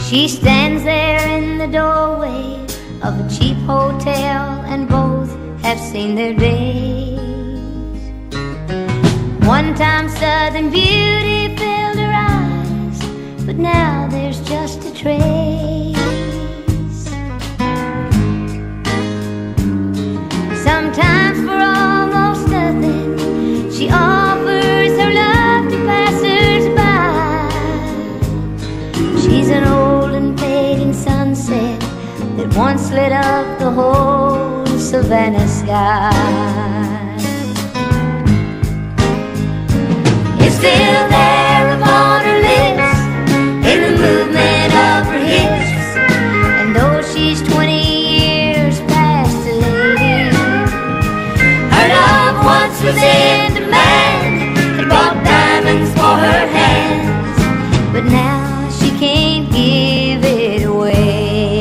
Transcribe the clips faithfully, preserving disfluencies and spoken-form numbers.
She stands there in the doorway of a cheap hotel, and both have seen their days. One time Southern beauty filled her eyes, but now there's just a trace. Sometimes for almost nothing she offers her love to passers-by. She's an old and fading sunset that once lit up the whole Savannah sky. It's still there upon her lips, in the movement of her hips, and though she's twenty years past a lady, her love once was in demand, had bought diamonds for her hands, but now she can't give it away.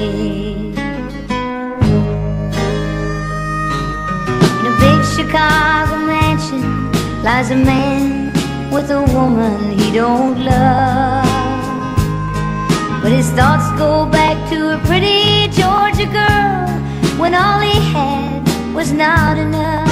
In a big Chicago mansion lies a man with a woman he don't love, but his thoughts go back to a pretty Georgia girl when all he had was not enough.